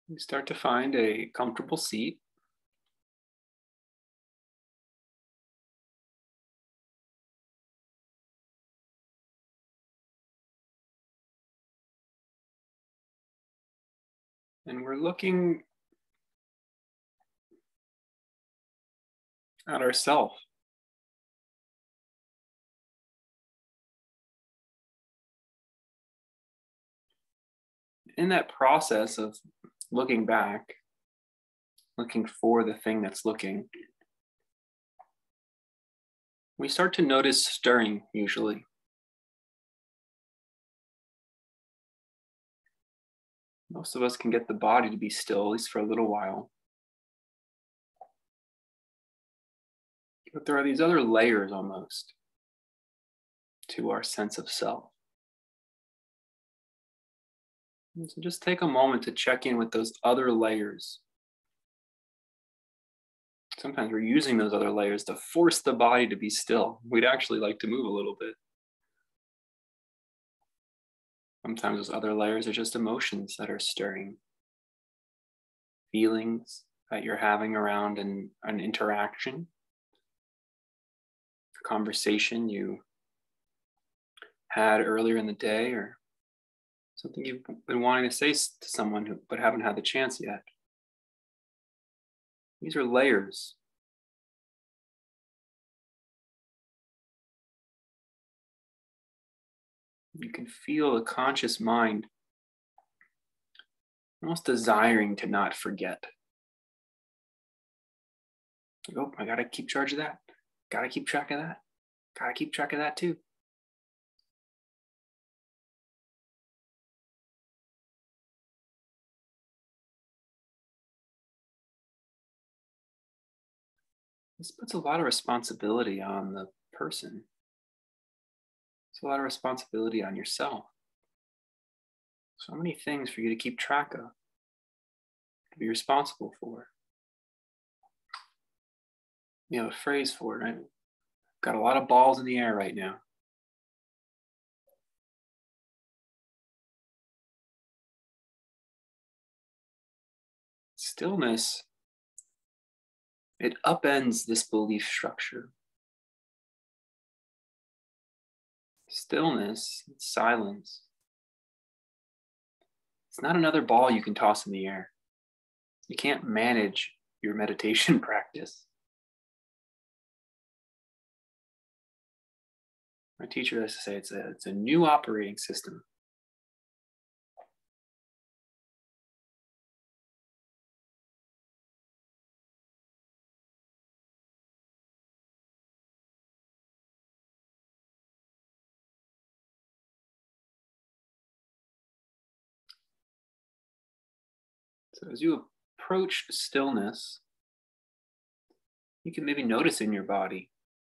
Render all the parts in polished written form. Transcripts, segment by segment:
You start to find a comfortable seat. And we're looking at ourself. In that process of looking back, looking for the thing that's looking, we start to notice stirring usually. Most of us can get the body to be still, at least for a little while. But there are these other layers almost to our sense of self. And so just take a moment to check in with those other layers. Sometimes we're using those other layers to force the body to be still. We'd actually like to move a little bit. Sometimes those other layers are just emotions that are stirring, feelings that you're having around an interaction, a conversation you had earlier in the day, or something you've been wanting to say to someone but haven't had the chance yet. These are layers. You can feel the conscious mind almost desiring to not forget. Like, oh, I gotta keep charge of that. Gotta keep track of that. Gotta keep track of that too. This puts a lot of responsibility on the person. It's a lot of responsibility on yourself. So many things for you to keep track of, to be responsible for. You have a phrase for it, right? Got a lot of balls in the air right now. Stillness, it upends this belief structure. Stillness, silence. It's not another ball you can toss in the air. You can't manage your meditation practice. My teacher used to say it's a new operating system. So as you approach stillness, you can maybe notice in your body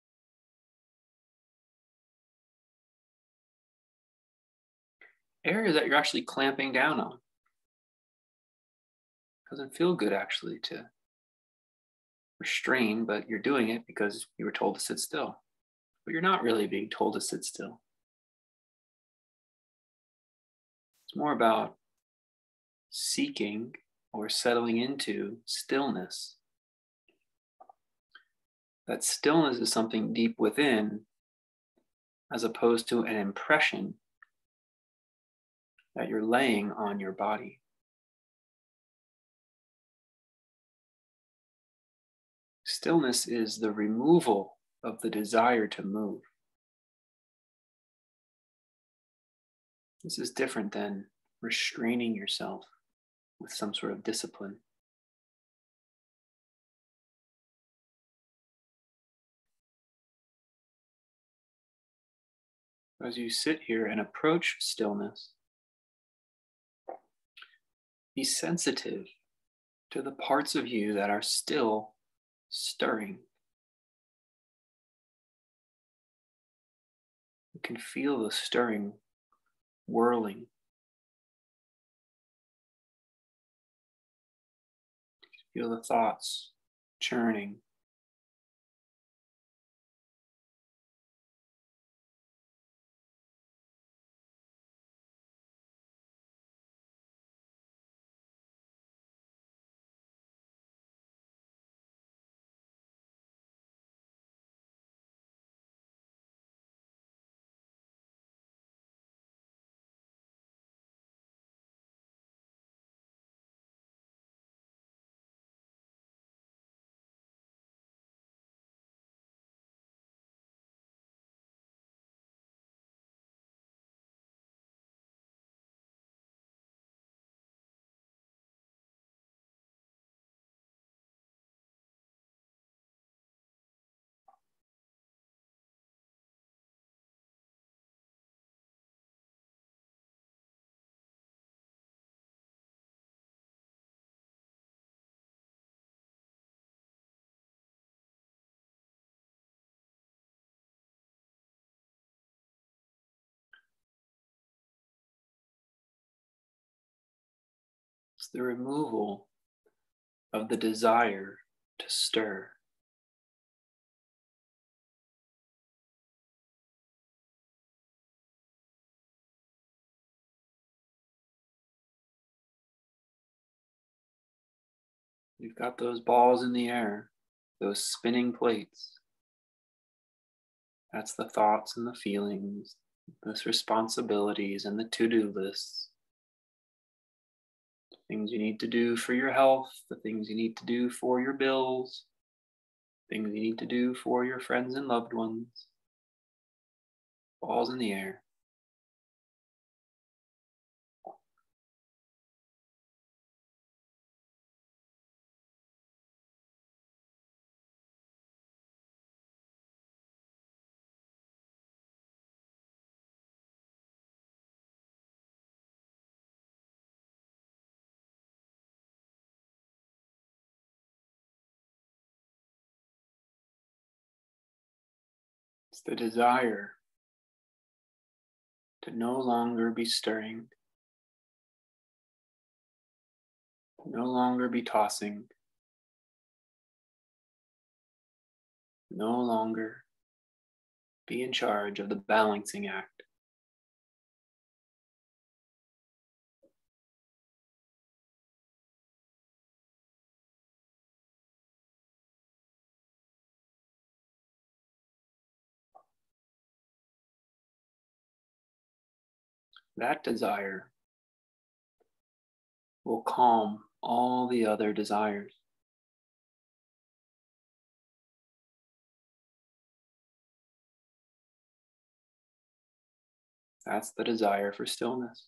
areas that you're actually clamping down on. Doesn't feel good actually to restrain, but you're doing it because you were told to sit still. But you're not really being told to sit still. It's more about seeking or settling into stillness. That stillness is something deep within, as opposed to an impression that you're laying on your body. Stillness is the removal of the desire to move. This is different than restraining yourself with some sort of discipline. As you sit here and approach stillness, be sensitive to the parts of you that are still stirring. You can feel the stirring, whirling. Feel the thoughts churning. the removal of the desire to stir. You've got those balls in the air, those spinning plates. That's the thoughts and the feelings, those responsibilities and the to-do lists. The things you need to do for your health, the things you need to do for your bills, things you need to do for your friends and loved ones. Balls in the air. It's the desire to no longer be stirring, to no longer be tossing, no longer be in charge of the balancing act. That desire will calm all the other desires. That's the desire for stillness.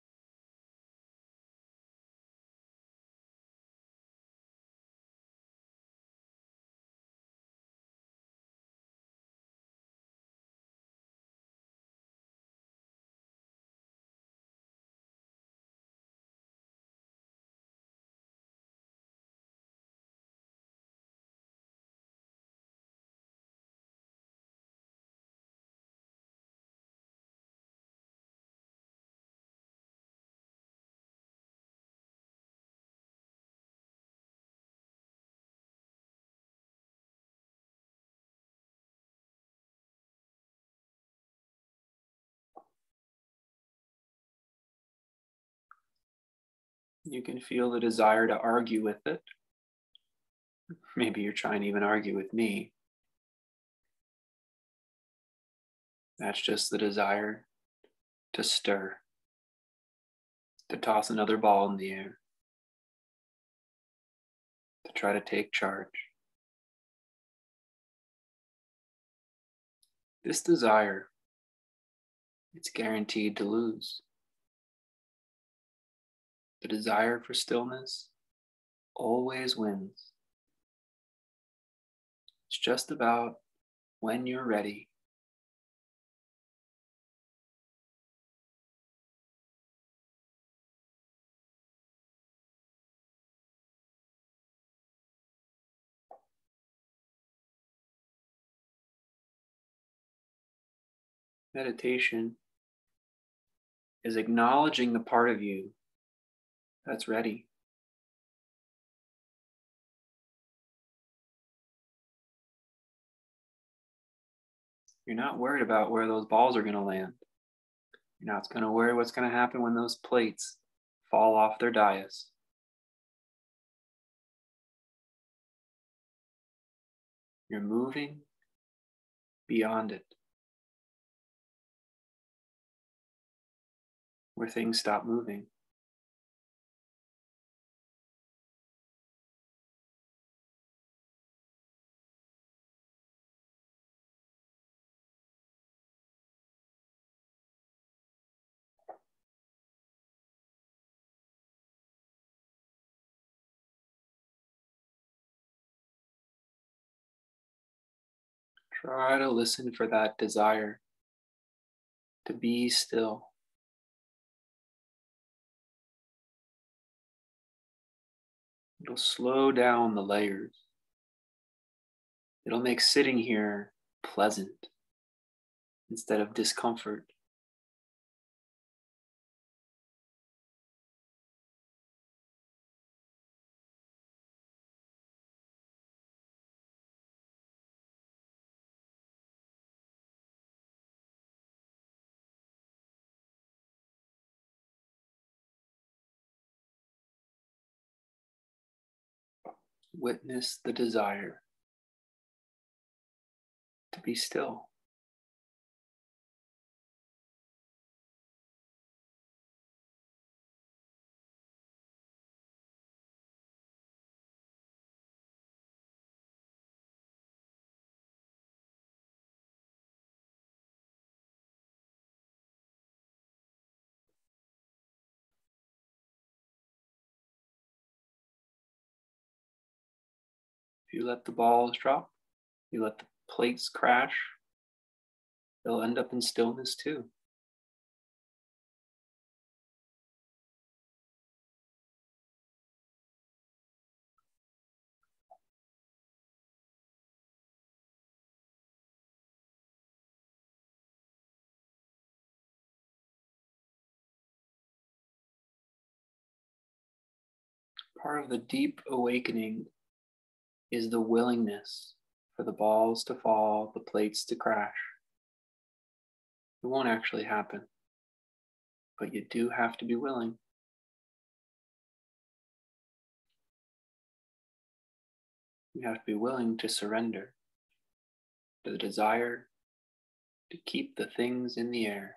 You can feel the desire to argue with it. Maybe you're trying to even argue with me. That's just the desire to stir, to toss another ball in the air, to try to take charge. This desire, it's guaranteed to lose. The desire for stillness always wins. It's just about when you're ready. Meditation is acknowledging the part of you that's ready. You're not worried about where those balls are going to land. You're not going to worry what's going to happen when those plates fall off their dais. You're moving beyond it, where things stop moving. Try to listen for that desire to be still. It'll slow down the layers. It'll make sitting here pleasant instead of discomfort. Witness the desire to be still. If you let the balls drop, you let the plates crash, they'll end up in stillness too. Part of the deep awakening is the willingness for the balls to fall, the plates to crash. It won't actually happen, but you do have to be willing. You have to be willing to surrender to the desire to keep the things in the air.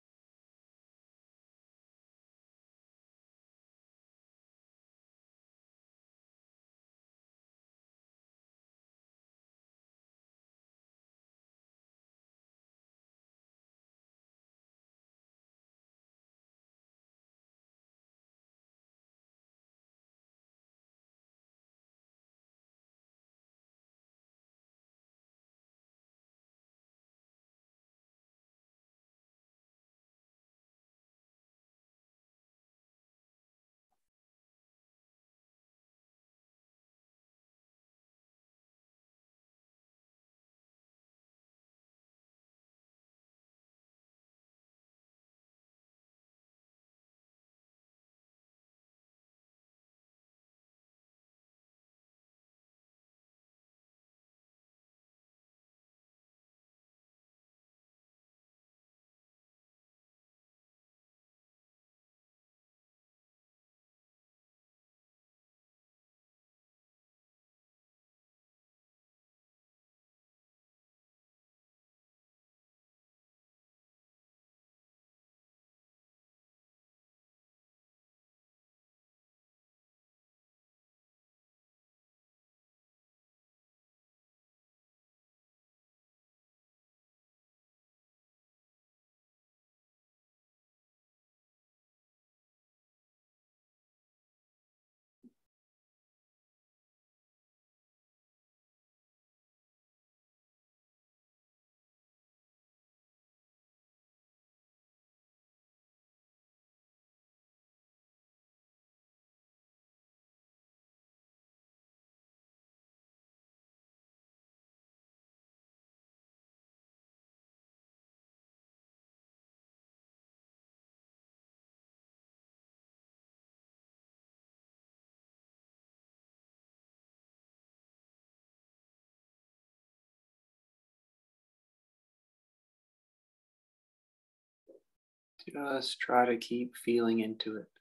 Just try to keep feeling into it.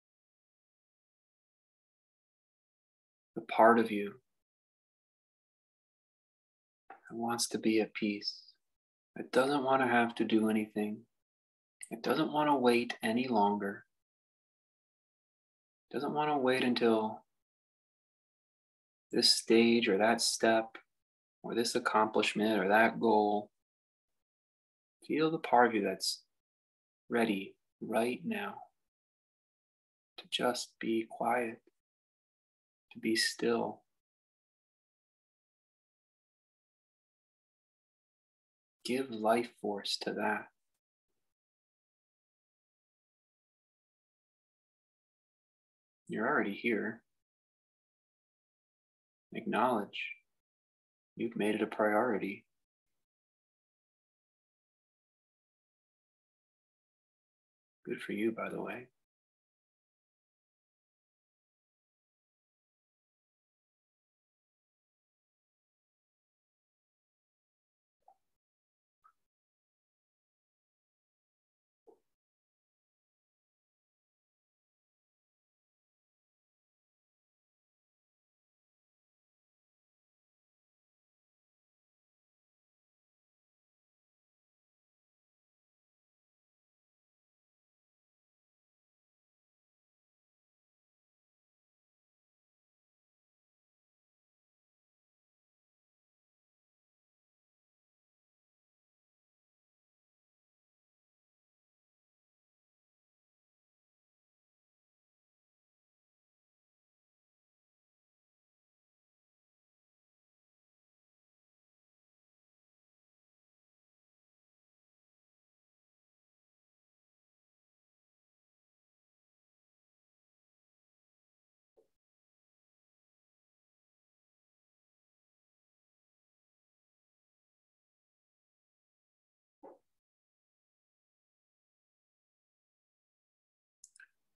The part of you that wants to be at peace. It doesn't want to have to do anything. It doesn't want to wait any longer. It doesn't want to wait until this stage or that step or this accomplishment or that goal. Feel the part of you that's ready right now to just be quiet, to be still. Give life force to that. You're already here. Acknowledge you've made it a priority. Good for you, by the way.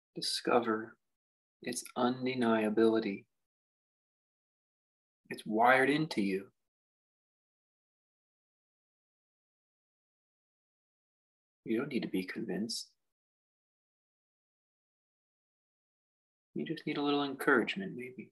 Discover its undeniability. It's wired into you. You don't need to be convinced. You just need a little encouragement, maybe.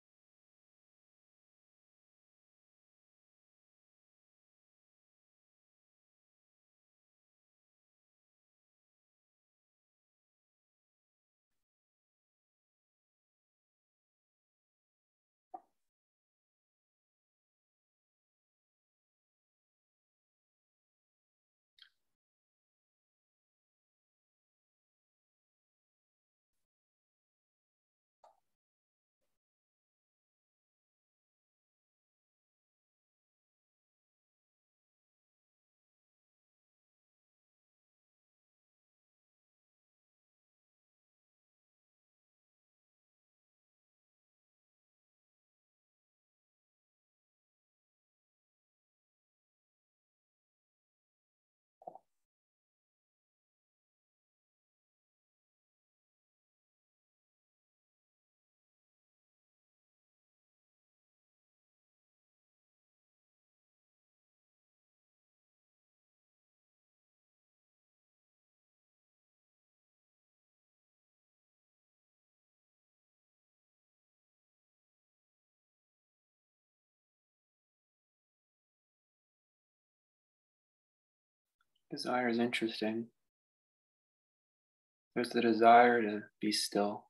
Desire is interesting. There's the desire to be still,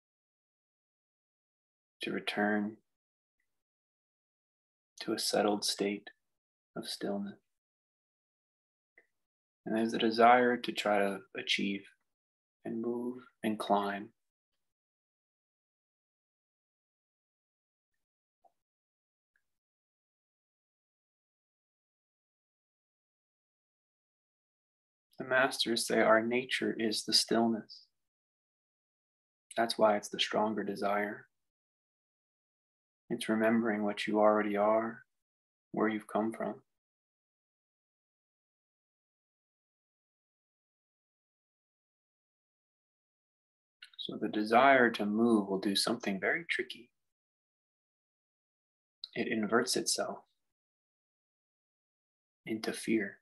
to return to a settled state of stillness. And there's the desire to try to achieve and move and climb. The masters say our nature is the stillness. That's why it's the stronger desire. It's remembering what you already are, where you've come from. So the desire to move will do something very tricky. It inverts itself into fear.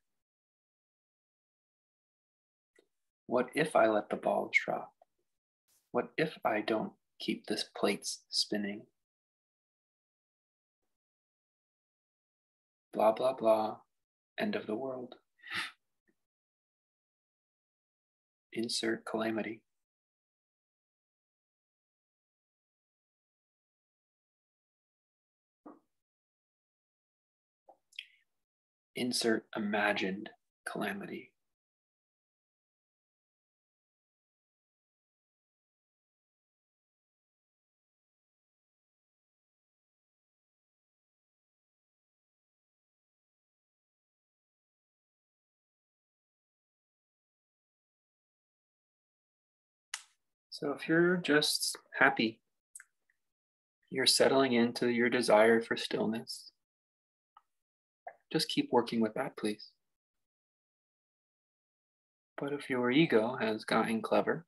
What if I let the balls drop? What if I don't keep this plates spinning? Blah, blah, blah. End of the world. Insert calamity. Insert imagined calamity. So if you're just happy, you're settling into your desire for stillness, just keep working with that, please. But if your ego has gotten clever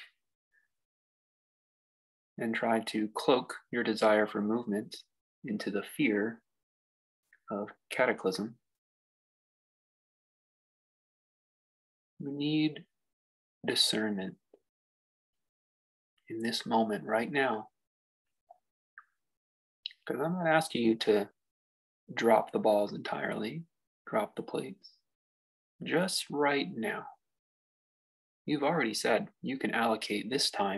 and tried to cloak your desire for movement into the fear of cataclysm, you need discernment in this moment right now. Because I'm not asking you to drop the balls entirely, drop the plates. Just right now. You've already said you can allocate this time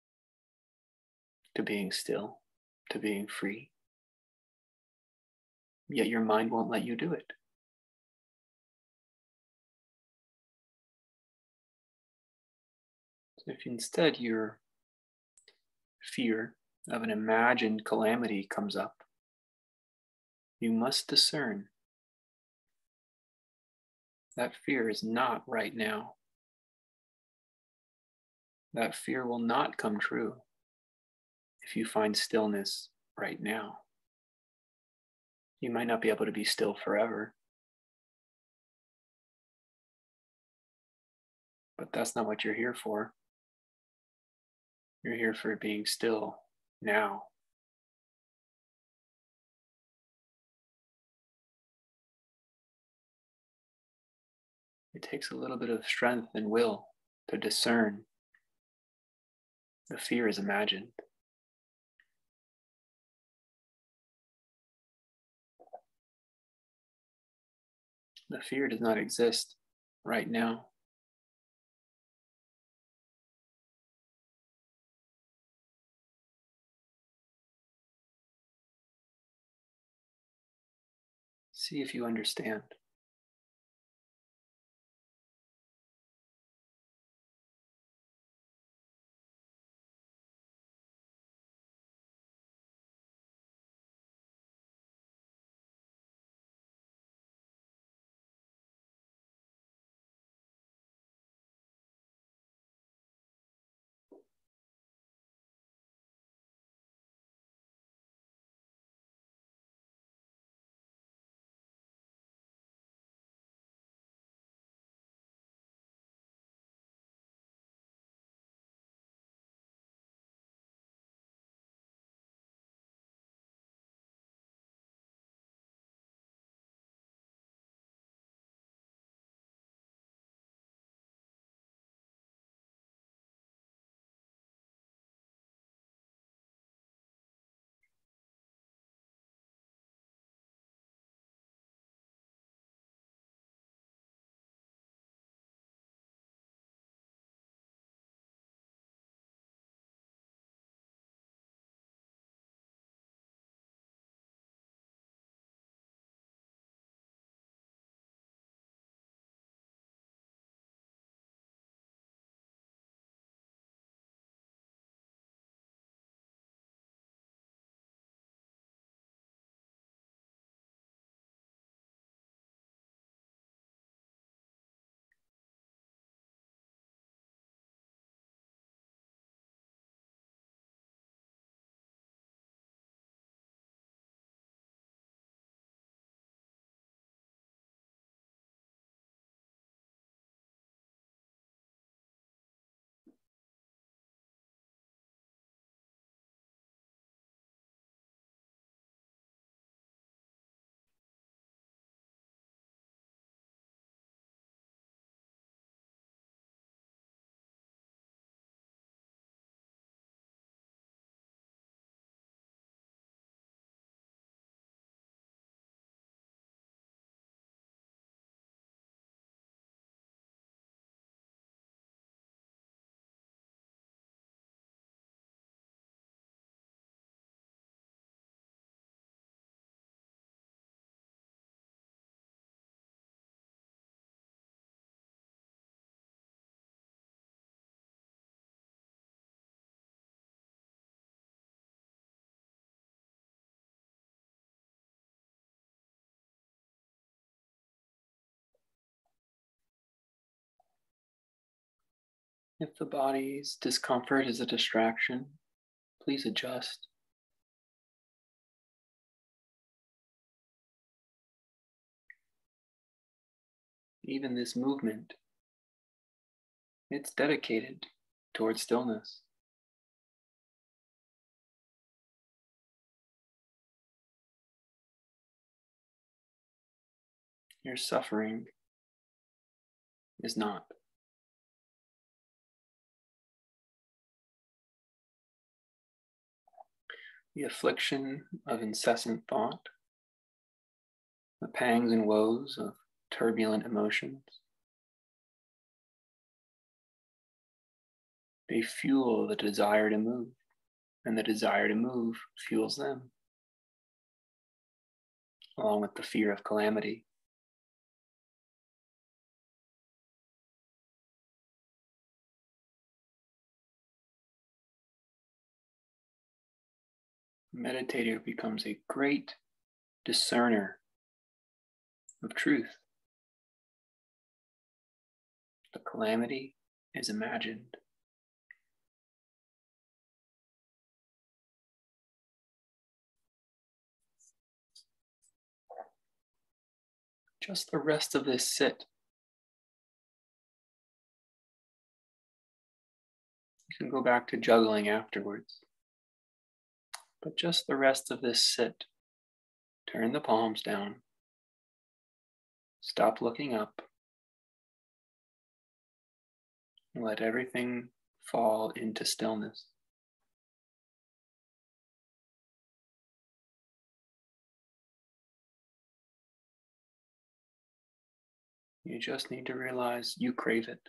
to being still, to being free. Yet your mind won't let you do it. So if instead your fear of an imagined calamity comes up, you must discern that fear is not right now. That fear will not come true if you find stillness right now. You might not be able to be still forever, but that's not what you're here for. You're here for being still now. It takes a little bit of strength and will to discern the fear is imagined. The fear does not exist right now. See if you understand. If the body's discomfort is a distraction, please adjust. Even this movement, it's dedicated towards stillness. Your suffering is not. The affliction of incessant thought, the pangs and woes of turbulent emotions, they fuel the desire to move, and the desire to move fuels them, along with the fear of calamity. The meditator becomes a great discerner of truth. The calamity is imagined. Just the rest of this sit. can go back to juggling afterwards. But just the rest of this sit. Turn the palms down. Stop looking up. And let everything fall into stillness. You just need to realize you crave it.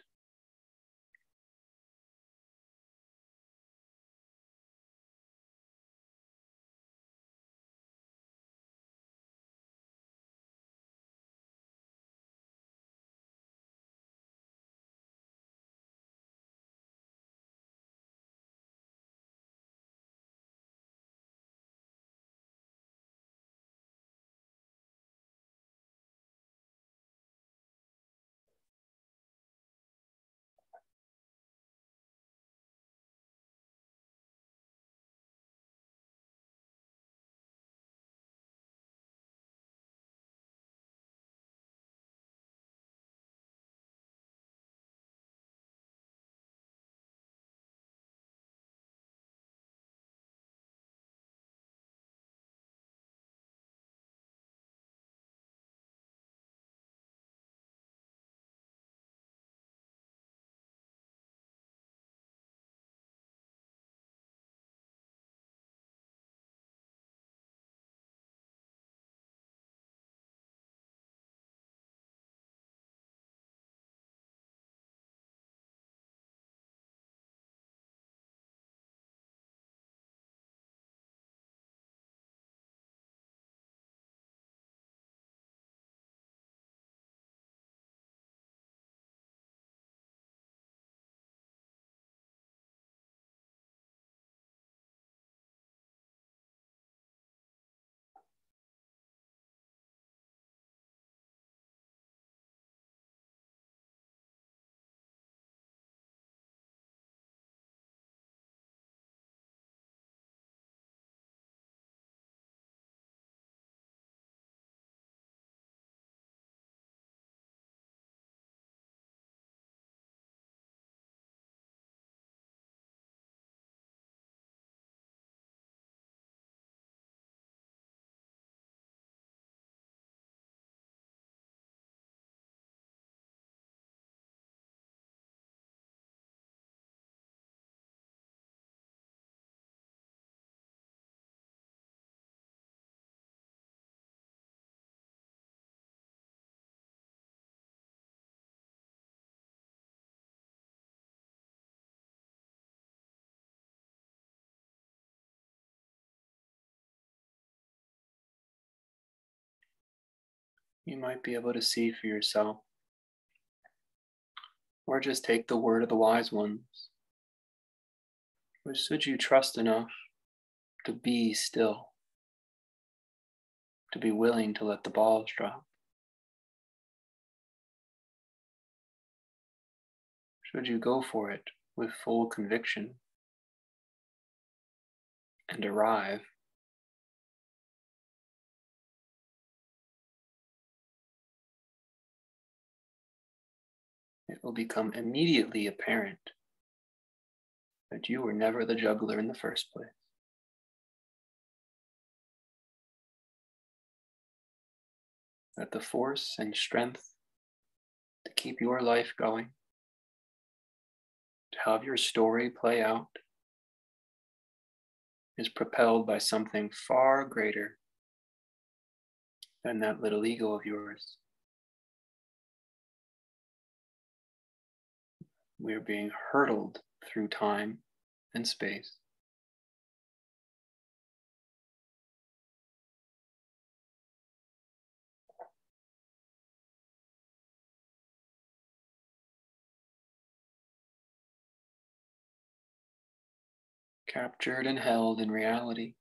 You might be able to see for yourself, or just take the word of the wise ones, which should you trust enough to be still, to be willing to let the balls drop. Should you go for it with full conviction and arrive, it will become immediately apparent that you were never the juggler in the first place. That the force and strength to keep your life going, to have your story play out, is propelled by something far greater than that little ego of yours. We are being hurtled through time and space. Captured and held in reality.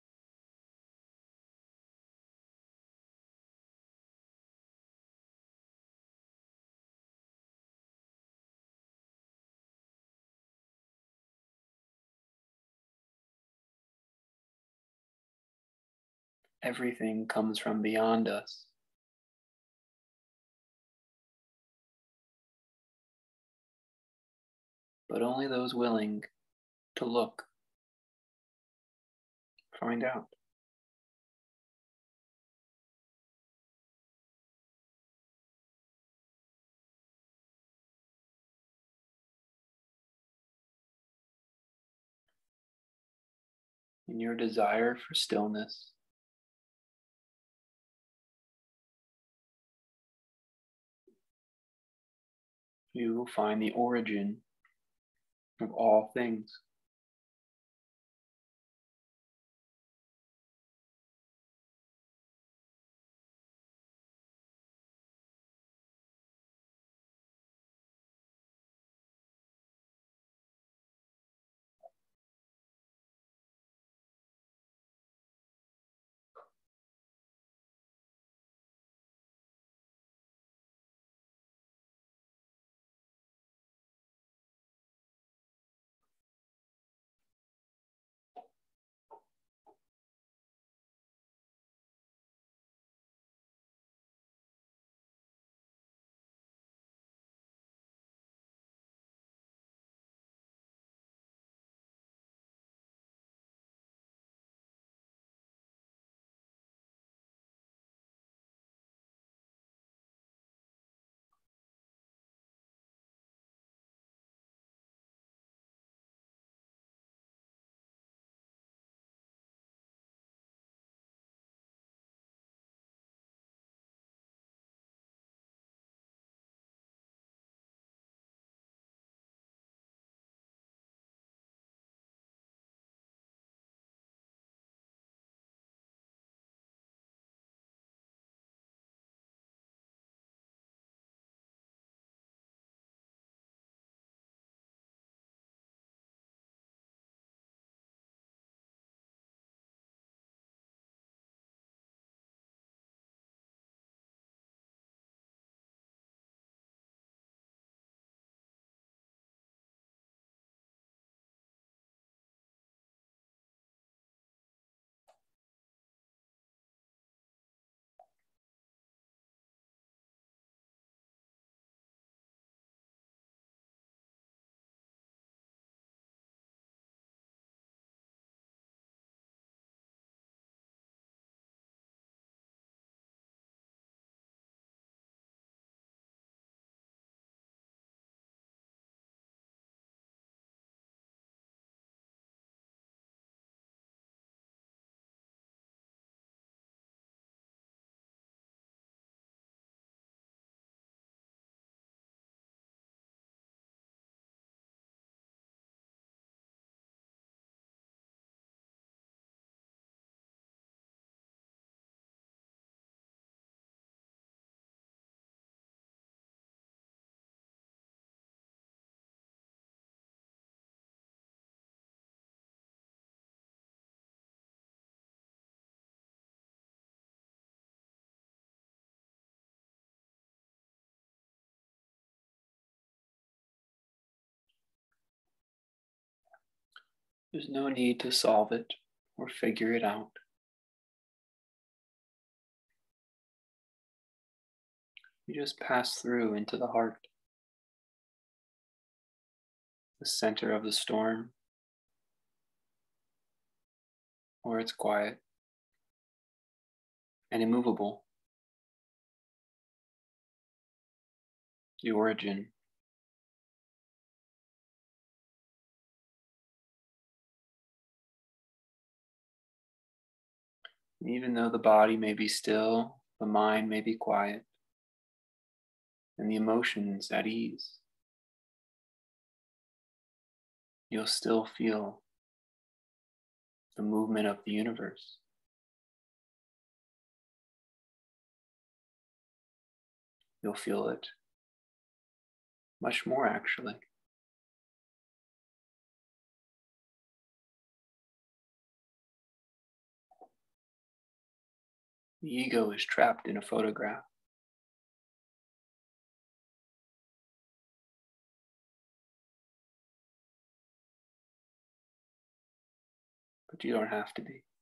Everything comes from beyond us. But only those willing to look, find out. In your desire for stillness, you will find the origin of all things. There's no need to solve it or figure it out. You just pass through into the heart, the center of the storm, where it's quiet and immovable, the origin. And even though the body may be still, the mind may be quiet, and the emotions at ease, you'll still feel the movement of the universe. You'll feel it much more, actually. The ego is trapped in a photograph, but you don't have to be.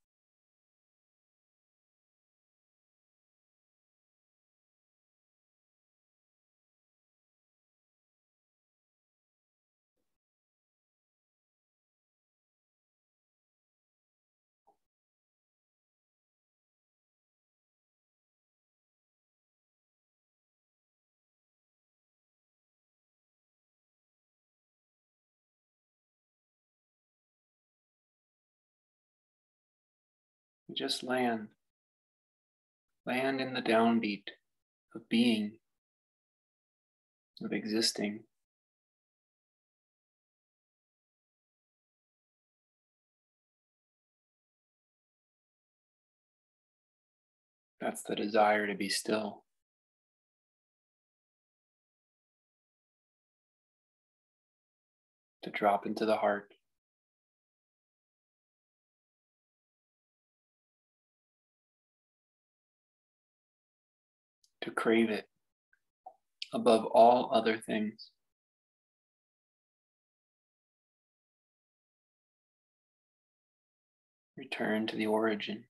just land. Land in the downbeat of being, of existing. That's the desire to be still. To drop into the heart. To crave it above all other things. Return to the origin.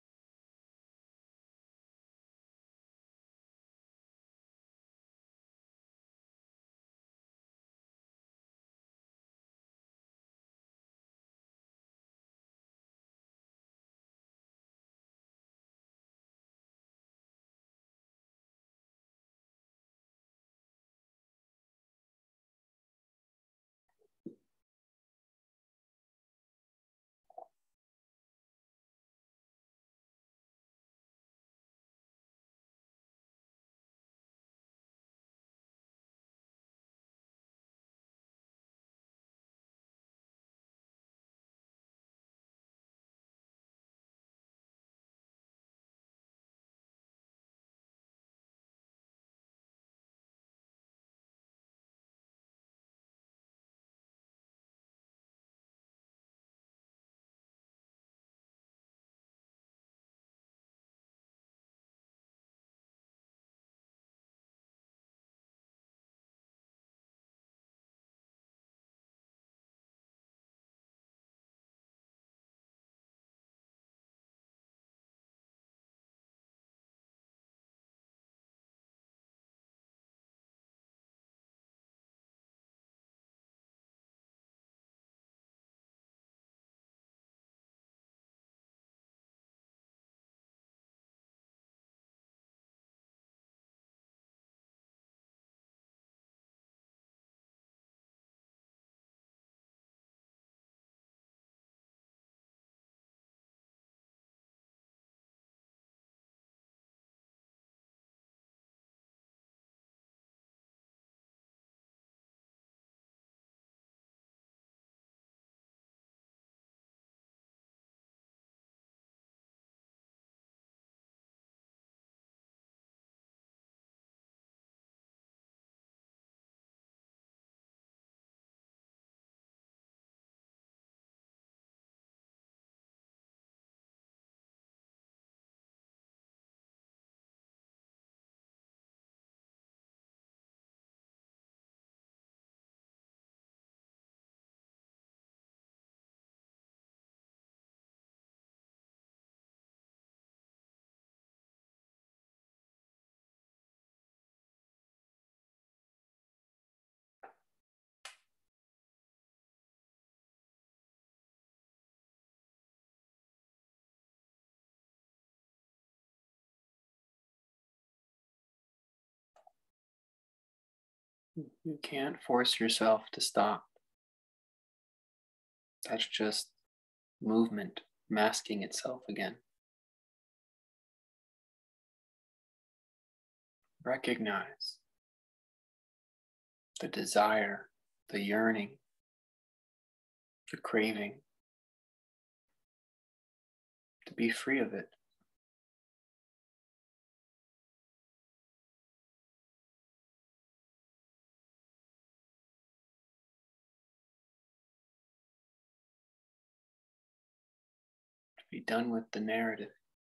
You can't force yourself to stop. That's just movement masking itself again. Recognize the desire, the yearning, the craving, to be free of it. To be done with the narrative.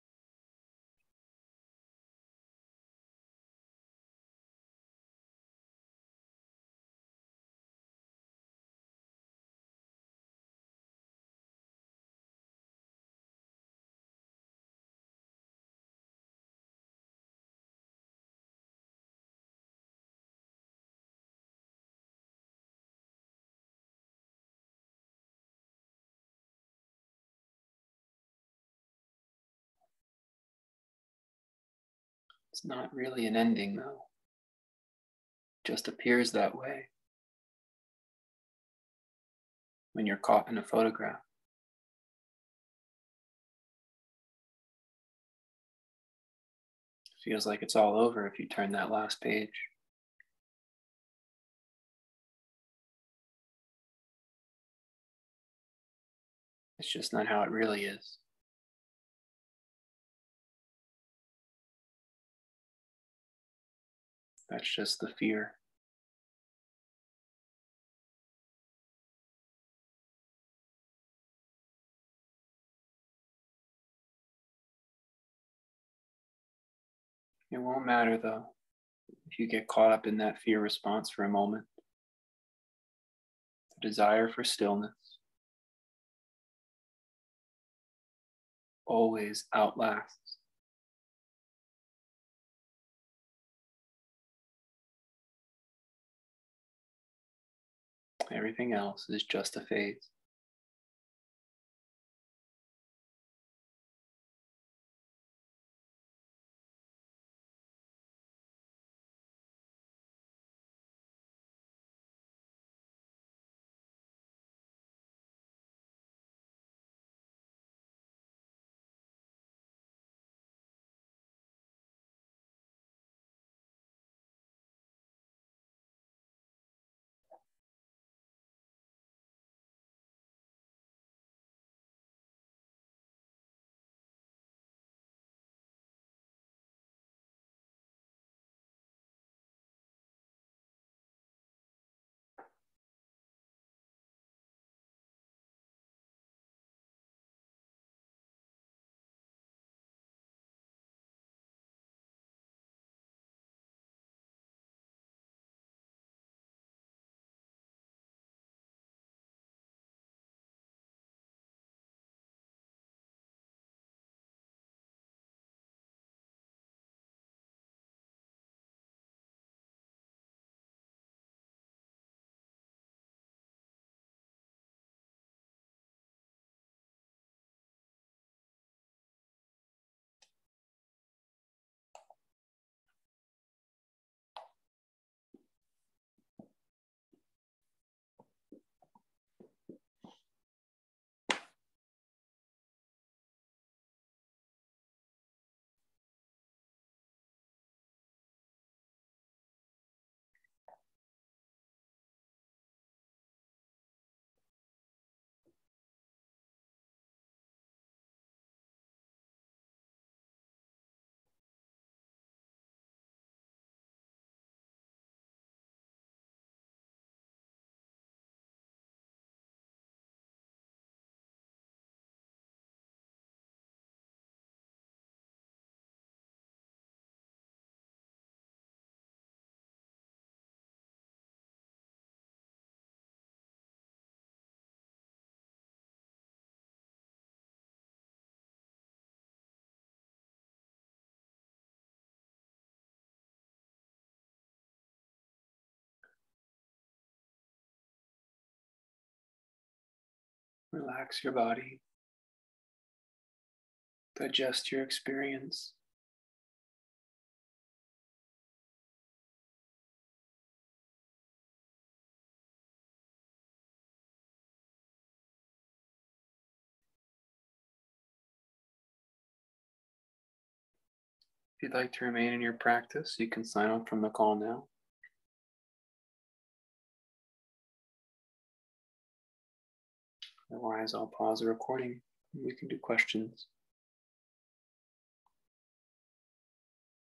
It's not really an ending, though. It just appears that way when you're caught in a photograph. Feels like it's all over if you turn that last page. It's just not how it really is. That's just the fear. It won't matter though if you get caught up in that fear response for a moment. The desire for stillness always outlasts. Everything else is just a phase. Relax your body. Digest your experience. If you'd like to remain in your practice, you can sign off from the call now. Otherwise, I'll pause the recording and we can do questions.